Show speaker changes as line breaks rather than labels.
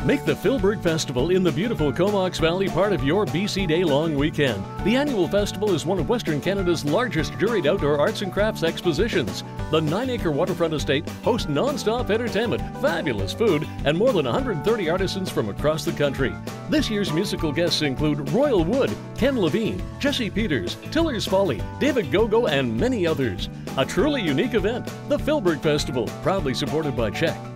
Make the Filberg Festival in the beautiful Comox Valley part of your BC Day-long weekend. The annual festival is one of Western Canada's largest juried outdoor arts and crafts expositions. The 9-acre waterfront estate hosts non-stop entertainment, fabulous food, and more than 130 artisans from across the country. This year's musical guests include Royal Wood, Ken Lavigne, Jesse Peters, Tiller's Folly, David Gogo, and many others. A truly unique event, the Filberg Festival, proudly supported by CHEK.